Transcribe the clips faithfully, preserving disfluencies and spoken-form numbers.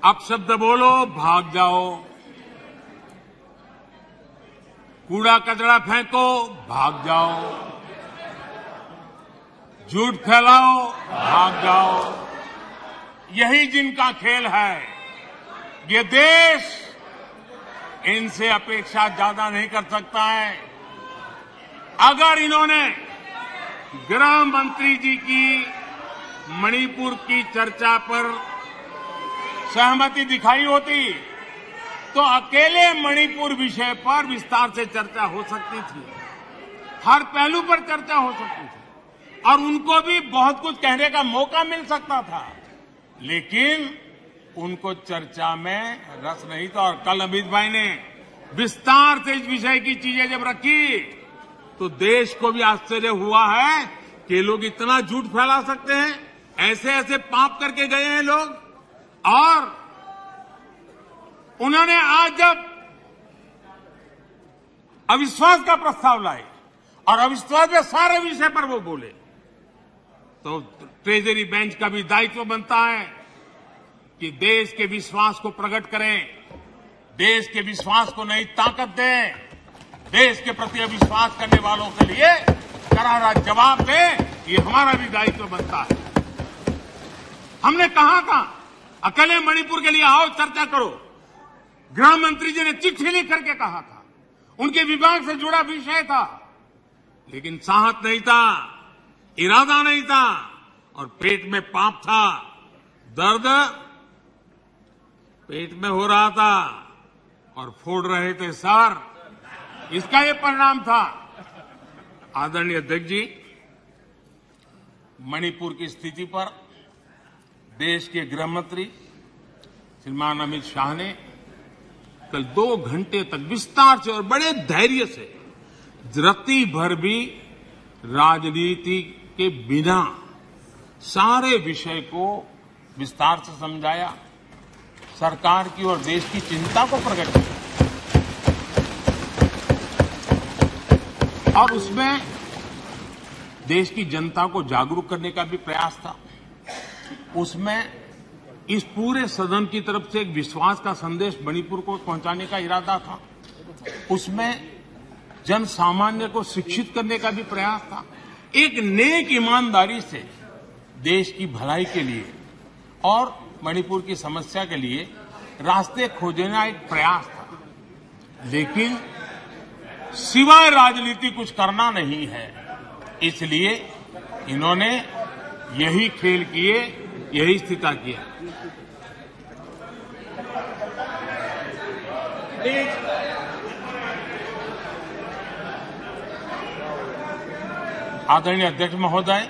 अपशब्द बोलो, भाग जाओ। कूड़ा कचरा फेंको, भाग जाओ। झूठ फैलाओ, भाग जाओ। यही जिनका खेल है। ये देश इनसे अपेक्षा ज्यादा नहीं कर सकता है। अगर इन्होंने गृह मंत्री जी की मणिपुर की चर्चा पर सहमति दिखाई होती तो अकेले मणिपुर विषय पर विस्तार से चर्चा हो सकती थी, हर पहलू पर चर्चा हो सकती थी और उनको भी बहुत कुछ कहने का मौका मिल सकता था, लेकिन उनको चर्चा में रस नहीं था। और कल अमित भाई ने विस्तार से इस विषय की चीजें जब रखी तो देश को भी आश्चर्य हुआ है कि लोग इतना झूठ फैला सकते हैं, ऐसे ऐसे पाप करके गए हैं लोग। और उन्होंने आज जब अविश्वास का प्रस्ताव लाए और अविश्वास में सारे विषय पर वो बोले तो ट्रेजरी बेंच का भी दायित्व बनता है कि देश के विश्वास को प्रकट करें, देश के विश्वास को नई ताकत दें, देश के प्रति अविश्वास करने वालों के लिए करारा जवाब दें। ये हमारा भी दायित्व बनता है। हमने कहा था अकेले मणिपुर के लिए आओ, चर्चा करो। गृह मंत्री जी ने चिट्ठी लिख करके कहा था, उनके विभाग से जुड़ा विषय था, लेकिन साहस नहीं था, इरादा नहीं था और पेट में पाप था, दर्द पेट में हो रहा था और फोड़ रहे थे सर। इसका ये परिणाम था। आदरणीय अध्यक्ष जी, मणिपुर की स्थिति पर देश के गृह मंत्री श्रीमान अमित शाह ने कल दो घंटे तक विस्तार से और बड़े धैर्य से रत्ती भर भी राजनीति के बिना सारे विषय को विस्तार से समझाया, सरकार की और देश की चिंता को प्रकट किया और उसमें देश की जनता को जागरूक करने का भी प्रयास था। उसमें इस पूरे सदन की तरफ से एक विश्वास का संदेश मणिपुर को पहुंचाने का इरादा था। उसमें जन सामान्य को शिक्षित करने का भी प्रयास था। एक नेक ईमानदारी से देश की भलाई के लिए और मणिपुर की समस्या के लिए रास्ते खोजना एक प्रयास था, लेकिन सिवाय राजनीति कुछ करना नहीं है। इसलिए इन्होंने यही खेल किए, यही स्थिति किया। आदरणीय अध्यक्ष महोदय,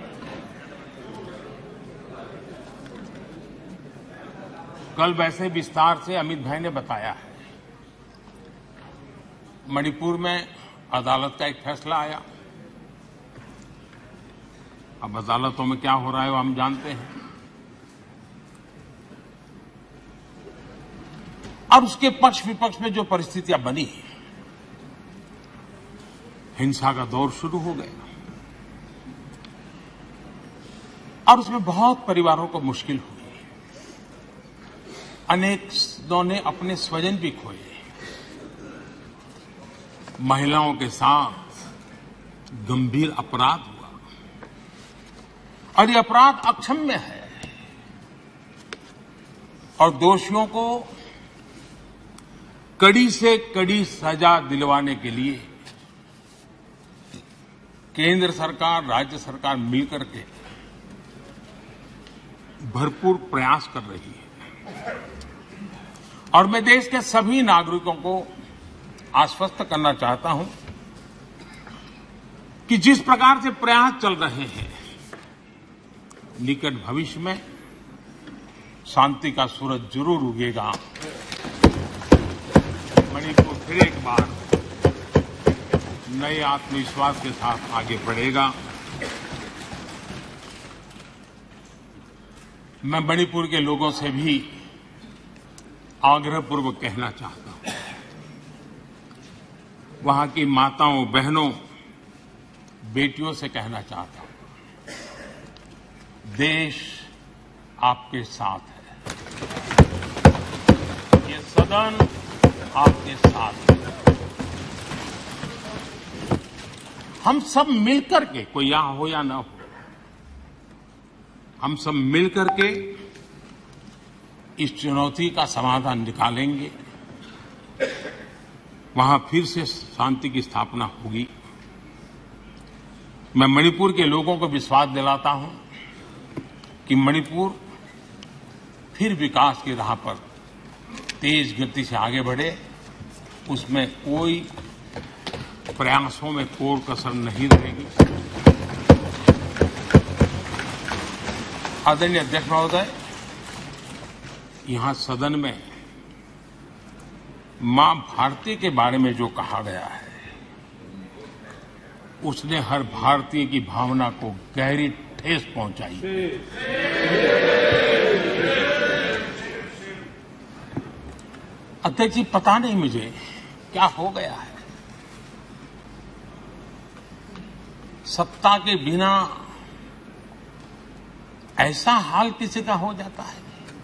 कल वैसे विस्तार से अमित भाई ने बताया है। मणिपुर में अदालत का एक फैसला आया। अब अदालतों में क्या हो रहा है वो हम जानते हैं। और उसके पक्ष विपक्ष में जो परिस्थितियां बनी, हिंसा का दौर शुरू हो गया और उसमें बहुत परिवारों को मुश्किल हुई। अनेकों ने अपने स्वजन भी खोए। महिलाओं के साथ गंभीर अपराध हुआ और ये अपराध अक्षम्य है और दोषियों को कड़ी से कड़ी सजा दिलवाने के लिए केंद्र सरकार, राज्य सरकार मिलकर के भरपूर प्रयास कर रही है। और मैं देश के सभी नागरिकों को आश्वस्त करना चाहता हूं कि जिस प्रकार से प्रयास चल रहे हैं, निकट भविष्य में शांति का सूरज जरूर उगेगा। मणिपुर फिर एक बार नए आत्मविश्वास के साथ आगे बढ़ेगा। मैं मणिपुर के लोगों से भी आग्रहपूर्वक कहना चाहता हूं, वहां की माताओं, बहनों, बेटियों से कहना चाहता हूं, देश आपके साथ है। सदन आपके साथ है। हम सब मिलकर के, कोई यहां हो या ना हो, हम सब मिलकर के इस चुनौती का समाधान निकालेंगे। वहां फिर से शांति की स्थापना होगी। मैं मणिपुर के लोगों को विश्वास दिलाता हूं कि मणिपुर फिर विकास की राह पर तेज गति से आगे बढ़े। उसमें कोई प्रयासों में कोर कसर नहीं रहेगी। आदरणीय अध्यक्ष महोदय, यहां सदन में मां भारती के बारे में जो कहा गया है, उसने हर भारतीय की भावना को गहरी ठेस पहुंचाई। अध्यक्ष जी, पता नहीं मुझे क्या हो गया है। सत्ता के बिना ऐसा हाल किसी का हो जाता है।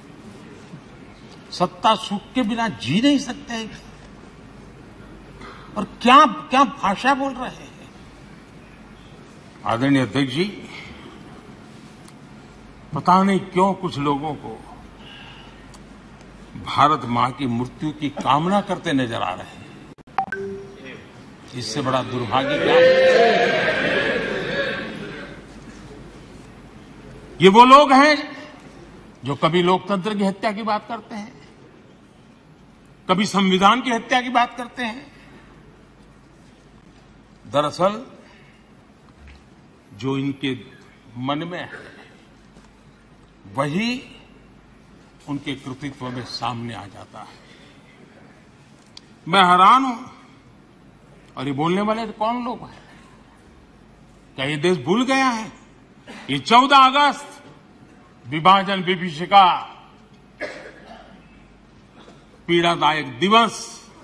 सत्ता सुख के बिना जी नहीं सकते हैं। और क्या क्या भाषा बोल रहे हैं। आदरणीय अध्यक्ष जी, पता नहीं क्यों कुछ लोगों को भारत मां की मृत्यु की कामना करते नजर आ रहे हैं। इससे बड़ा दुर्भाग्य क्या है। ये वो लोग हैं जो कभी लोकतंत्र की हत्या की बात करते हैं, कभी संविधान की हत्या की बात करते हैं। दरअसल जो इनके मन में है वही उनके कृतित्व में सामने आ जाता है। मैं हैरान हूं। और ये बोलने वाले कौन लोग हैं? क्या ये देश भूल गया है? ये चौदह अगस्त विभाजन विभीषिका पीड़ादायक दिवस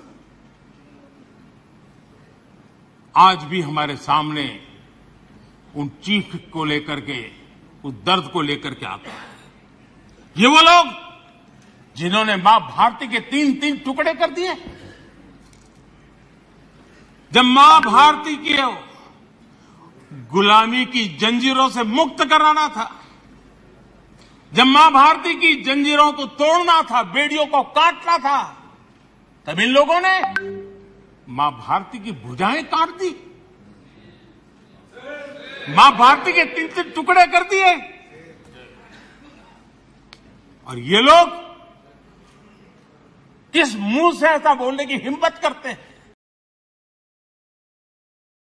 आज भी हमारे सामने उन चीख को लेकर के, उस दर्द को लेकर के आता है। ये वो लोग जिन्होंने मां भारती के तीन तीन टुकड़े कर दिए। जब मां भारती की गुलामी की जंजीरों से मुक्त कराना था, जब मां भारती की जंजीरों को तोड़ना था, बेड़ियों को काटना था, तब इन लोगों ने मां भारती की भुजाएं काट दी, मां भारती के तीन तीन टुकड़े कर दिए। और ये लोग किस मुंह से ऐसा बोलने की हिम्मत करते हैं?